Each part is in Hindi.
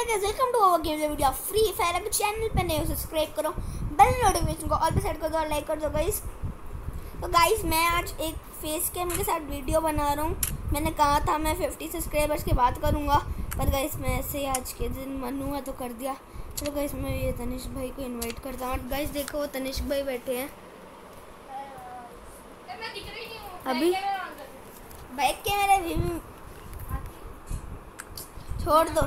Guys welcome to our game video free fire. अगर चैनल पे नए हो सब्सक्राइब करो, बेल नोटिफिकेशन को ऑल पे सेट कर दो और लाइक कर दो गाइस। तो गाइस मैं आज एक फेस कैम के साथ वीडियो बना रहा हूँ। मैंने कहा था मैं 50 सब्सक्राइबर्स के बाद करूँगा, पर गाइस मैं ऐसे ही आज के दिन मन हुआ तो कर दिया। चलो गाइस मैं ये तनिष्क भाई को इन्वाइट करता हूँ। गाइस देखो तनिष्क भाई बैठे हैं अभी। बैक कैमरा भी छोड़ दो।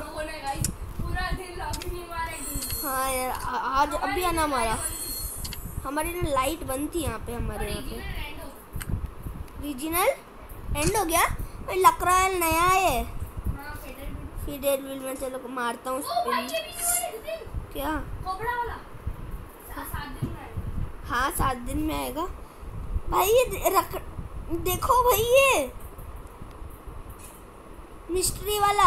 हाँ यार आज अभी आना हमारा हमारी ना लाइट बंद थी यहाँ पे। हमारे यहाँ पे रीजनल एंड हो गया। लकरायल नया है फीडेड व्हील में। चलो मारता हूँ क्या। हाँ 7 दिन में आएगा भाई। ये देखो भाई ये मिस्ट्री वाला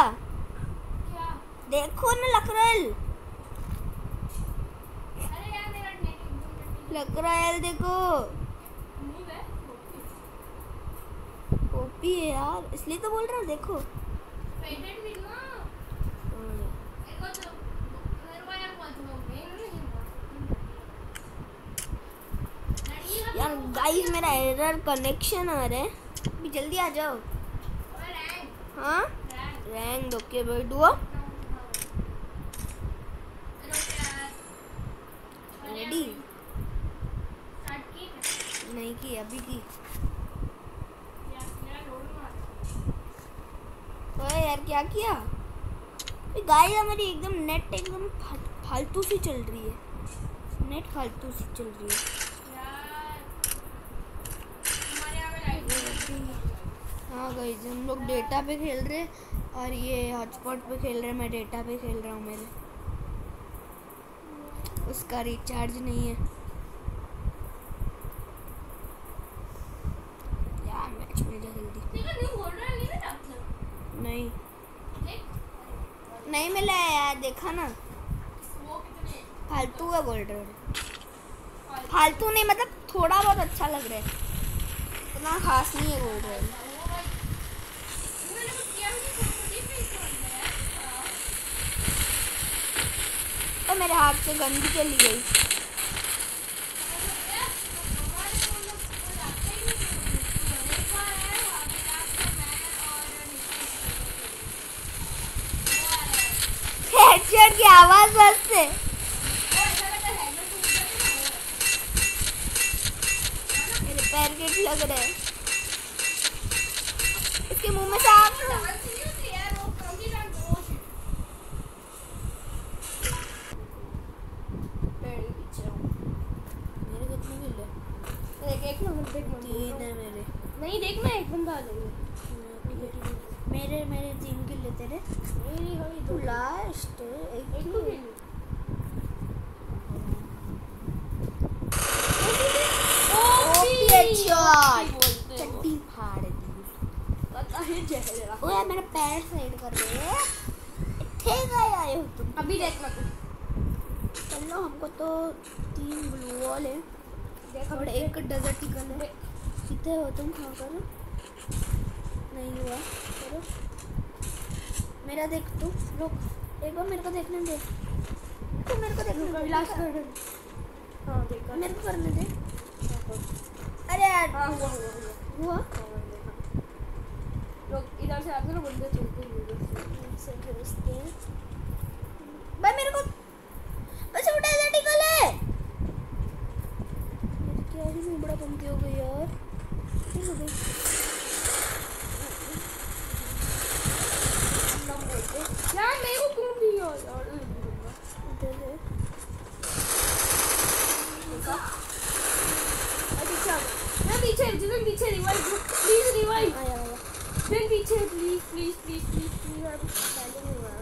देखो ना लकरायल देखो ओपी है यार, इसलिए तो बोल रहा हूँ। देखो यार गाइस मेरा एरर कनेक्शन आ रहा है, अभी जल्दी आ जाओ। हाँ रैंक ओके बैठो रेडी नहीं की अभी की। ओए यार क्या किया गाइस। हमारी एकदम नेट एकदम फालतू सी चल रही है। नेट फालतू सी चल रही है। हाँ गाइस हम लोग डेटा पे खेल रहे हैं और ये हॉटस्पॉट पे खेल रहे हैं। मैं डेटा पे खेल रहा हूँ, मेरे उसका रिचार्ज नहीं है यार। मैच मिल जाए जल्दी। नहीं मिला है यार, देखा ना फालतू का गोल्ड रोड। फालतू नहीं मतलब थोड़ा बहुत अच्छा लग रहा है, इतना खास नहीं है गोल्ड रोड। तो मेरे हाथ से गंदी चली गई। हेडशॉट की आवाज बसते मेरे पैर के लग रहे हैं। इसके मुंह में से आग एक नंबर पे 3 है मेरे। नहीं देखना एक बंदा आ जाएगा। मेरे 3 किल तेरे। तू लास्ट एक चट्टी फाड़ दी। ओए मेरा पैर साइड कर दे। इतने गए आए हो तुम। अभी देखना तुम। चलो हमको तो 3 ब्लू वॉल है और एक डेजर्ट ईगल है। कितने हो तुम? खा करो नहीं हुआ करो। मेरा देख तू रुक एक बार मेरे को देखने दे। तू मेरे को देखने दे। लास्ट कर हाँ देख मेरे को करने दे। अरे यार हाँ हुआ लोग इधर से आते ना बंदे चलते हैं भाई। मेरे को बस उठा डेजर्ट ईगल है। क्या ही बड़ा पंक्ति हो गई यार। ठीक हो गई यार। मेरे को क्यों दिया यार। पीछे जिधर पीछे रिवाइव प्लीज रिवाइव आया फिर पीछे please please please please please. यार पहले नहीं हुआ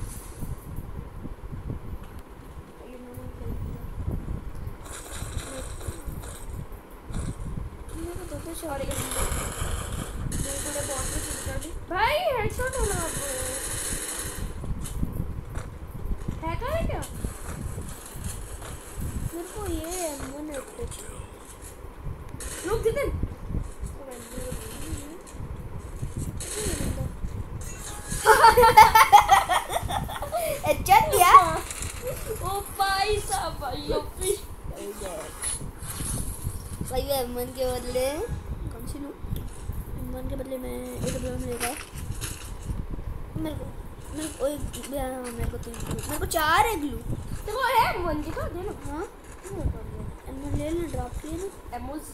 भाई। हेडशॉट होना हैकर है क्या? मेरे को ये रुक जितन अच्छा भाई साहब भाई ओपी भाई एमन के बदले कौन सी लूँ? एमन के बदले मैं AWM लेगा। मेरे को मेरे को 4 है ग्लू। देखो है M1 दिखा दे लो। हाँ एमन ले लो, ड्रॉप किए ना एमोस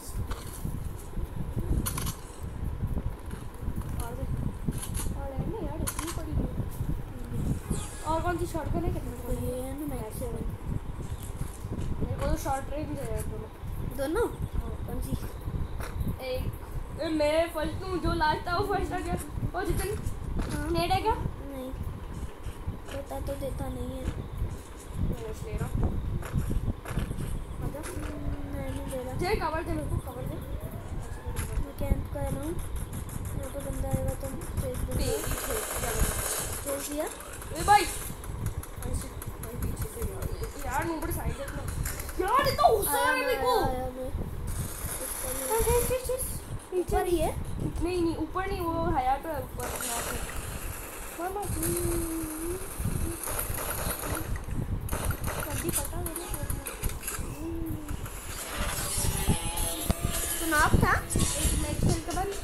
और है ना यार इतनी पड़ी है। और कौन सी शॉटगन है कितने को ये है ना मैक्स 7। मेरे को तो शॉर्ट रेंज है दोनों कौन सी? एक मैं फर्स्ट हूँ, जो लास्ट था वो फर्स्ट आ गया। और जितने नेट है क्या? नहीं देता तो देता नहीं है। मैं ले रहा आजा नहीं दे रहा। जे कवर दे, मेरे को कवर दे। मैं कैंप कर रहा हूँ, मेरे को बंदा आएगा तो फेंक दूँगा। फेंक दिया। ए भाई यार ऊपर साइड देखना यार, ये तो गुस्सा है मेरे को। ऊपर ही है? नहीं ऊपर नहीं, वो हयात है ऊपर। मामा कभी पता नहीं तो नाप था एक मैच खेल के बाद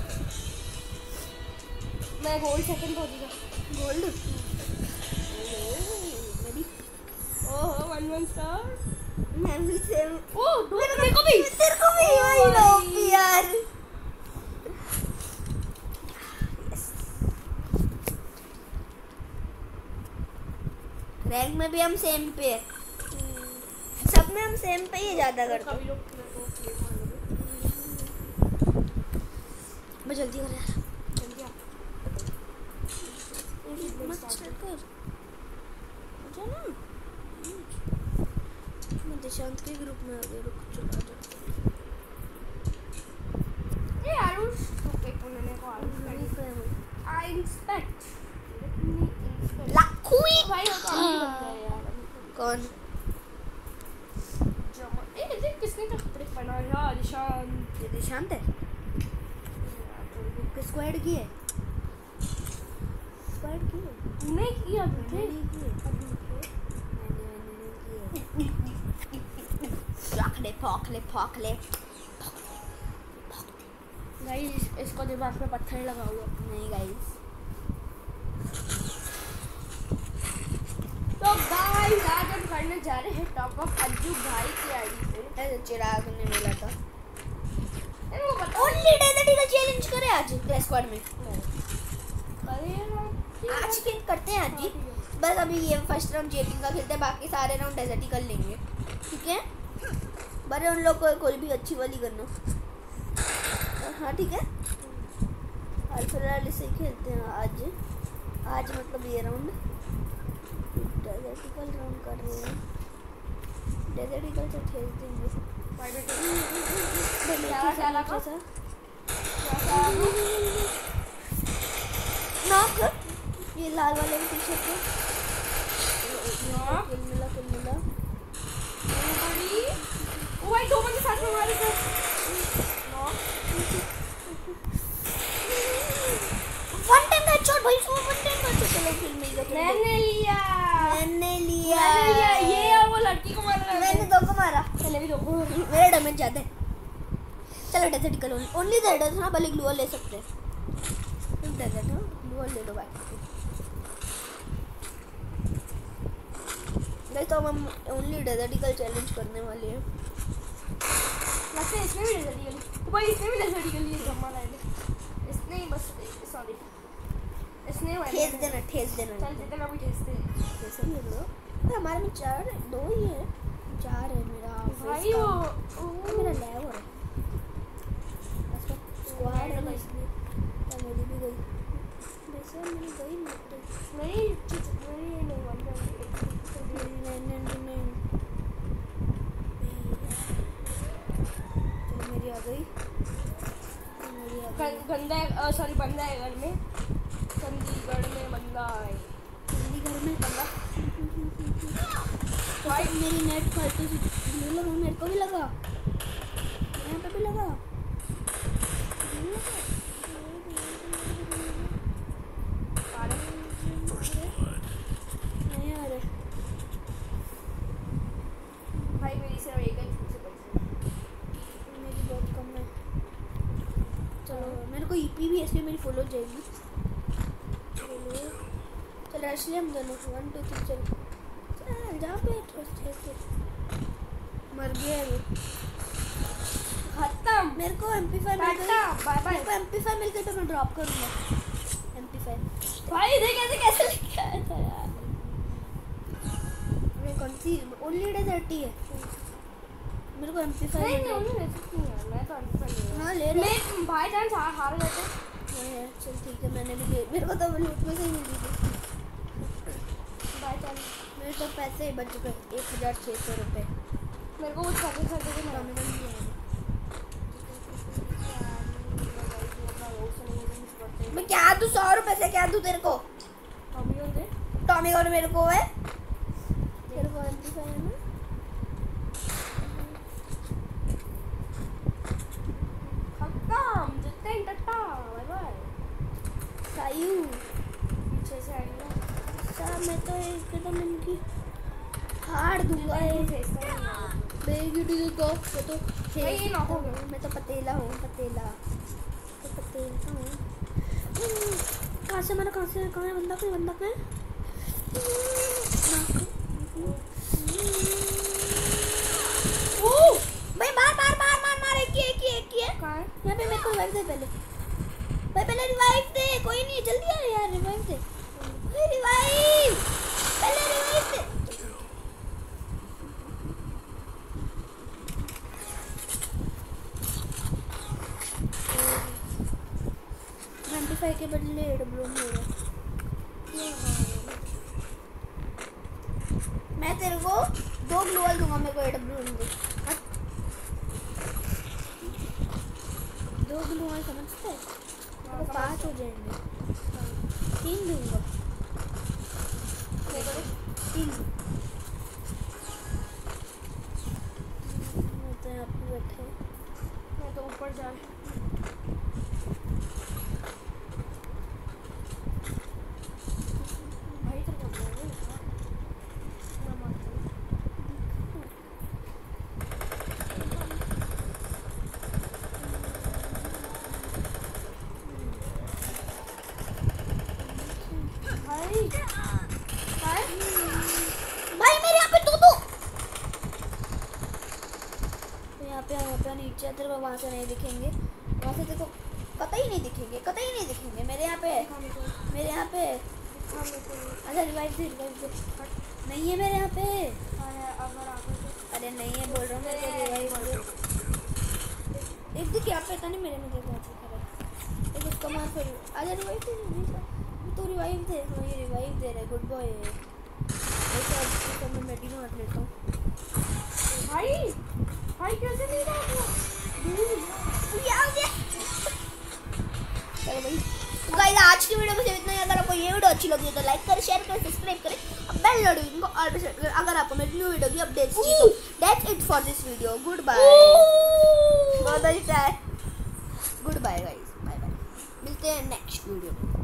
मैं गोल्ड सेकंड पहुंच गया। गोल्ड ओहो 1 स्टार। मैं भी सेम। ओ मेरे को भी वही लो यार। रैंक में भी हम सेम पे है, सब में हम सेम पे ही ज्यादा करते हैं। मैं जल्दी कर यार, जल्दी आ मत कर मुझे ना। मैं दिशांत के ग्रुप में आ गई, रुक चला जा। ये आरुष एक उन्होंने को आरुष आई इंस्पेक्ट लाखुई भाई वो तो अभी बनता है यार। कौन? ए ये किसने का कपड़े पहना है यार? निशांत। ये दिशांत है। किस स्क्वाड की है? स्क्वाड की है? तूने किया मैंने नहीं की है। मैंने फोकले गाइस इसको दिमाग पे पत्थर लगा हुआ। नहीं गाइस। तो गाइस आज हम करने जा रहे हैं टॉप अप अज्जू भाई की आईडी पे। ऐसे चिराग ने मिला था। इनको पता ओनली डेजर्ट का चैलेंज करे आज क्लैश स्क्वाड में। अरे आज फिर करते हैं आज जी। बस अभी ये फर्स्ट राउंड चेकिंग का खेलते हैं, बाकी सारे राउंड डेजर्ट ही कर लेंगे, ठीक है? बड़े उन लोग को कोई भी अच्छी वाली करना। हाँ ठीक है, हाल फिलहाल इसे खेलते हैं आज मतलब ये राउंड डेजर्टिकल राउंड कर रहे हैं। डेजर्टिकल से खेल देंगे। नॉक ये लाल वाले की टी-शर्ट पे किल मिला। ओ भाई दो बंदे साथ में मारे थे। वन टाइम हेडशॉट भाई, वन टाइम हेडशॉट। चलो किल मिल गया। मैंने लिया ये और वो लड़की को मारा। मैंने दो को मारा। पहले भी दो को। मेरा डैमेज ज्यादा है। चलो डेजर्टिकल ओनली डेजर्ट ना, भले ग्लूअर ले सकते हैं। डेजर्ट हो ग्लूअर ले लो भाई। गाइस तो हम ओनली डेजर्टिकल चैलेंज करने वाले हैं। लगता है इसमें भी डेजर्टिकल। भाई इसमें भी डेजर्टिकल ये जमा लाए। इसने ही बस सॉरी इसने ठेस देना चल जितना भी ठेसते हैं कैसे ले लो। हमारे में 2 ही है, 4 है मेरा भाई। वो मेरा लैब हो रहा है। स्क्वाड है ना इसलिए तो मेरी भी गई। वैसे मेरी गई मेरी नहीं बनता मेरी 999। चलो मेरी आ गई। गंदा सॉरी बंदा है घर में। चंडीगढ़ में बंदा है। चंडीगढ़ में बंदा भाई मेरी नेट फालतू से लगा। मेरे को भी लगा, यहाँ पे भी लगा। नहीं आ रहे। डीपी भी इसलिए मेरी फॉलो हो जाएगी। चल रश ले हम दोनों 1 2 3 चल जहाँ पे मर गया वो खत्म। मेरे को MP5 मिल गई। Bye bye. मेरे को MP5 मिल गई तो मैं ड्रॉप करूँगा MP5। भाई देख कैसे लिखा है था यार। मैं कौन सी ओनली डेजर्टी है मेरे को MP5 नहीं ओनली डेजर्टी नहीं है। मैं तो MP5 नहीं। हाँ ले ले मैं भाई चांस हार जाते। चल ठीक है मैंने भी मेरे को तो लूट में से ही मिली थी भाई चांस मेरे तो पैसे ही बच गए 1600 रुपये। मेरे को कुछ खरीद के नहीं मैं क्या दूँ 100 रुपये से क्या दूँ तेरे को टॉमी और मेरे को है तेरे को MP5 है ना खत्म जितने टट्टा बाय बाय सायू पीछे से आएगा। अच्छा मैं तो एकदम इनकी हार दूंगा बेगी टू द टॉप मैं तो ये ना हो गया। मैं तो पतेला हूँ पतेला तो पतेला हूँ कहाँ से मारा कहाँ है बंदा कोई बंदा है भाई मार एक ही है कहाँ है? यहाँ पे मेरे को रिवाइव दे पहले भाई पहले रिवाइव दे कोई नहीं जल्दी आ यार रिवाइव दे रिवाइव पहले रिवाइव दे MP5 के बदले AWM ले रहा मैं तेरे को 2 ग्लोअल दूंगा मेरे को AWM दे 2 ग्लोअल समझते हैं तो 5 हो जाएंगे 3 दूंगा 3 मैं तो यहाँ पे बैठे मैं तो ऊपर जा भाई तो कर रहा है मैं मारता हूँ। भाई मेरे यहाँ पे दो यहाँ पे नीचे तेरे को वहाँ से नहीं दिखेंगे वहाँ से देखो कतई नहीं दिखेंगे मेरे यहाँ पे अच्छा रिवाइव दे नहीं है मेरे यहाँ पे अरे नहीं है बोल रहा हूँ मेरे रिवाइव एक दिख यहाँ पे था नहीं मेरे में देखो एक उसका मार फिर आजा रिवाइव दे तो रिवाइव दे हाँ ये रिवाइव दे रहा है गुड बॉय है तो मैं मेडी मार लेता हूँ भाई कैसे नहीं रहा चलो भाई गाइस आज की वीडियो में सिर्फ इतना ही। अगर आपको ये वीडियो अच्छी लगी तो लाइक करें शेयर करें सब्सक्राइब करें बेल नोटिफिकेशन को ऑल पे सेट करें अगर आपको मेरी न्यू वीडियो की अपडेट्स चाहिए तो that's it for this video good bye guys bye bye मिलते हैं नेक्स्ट वीडियो में।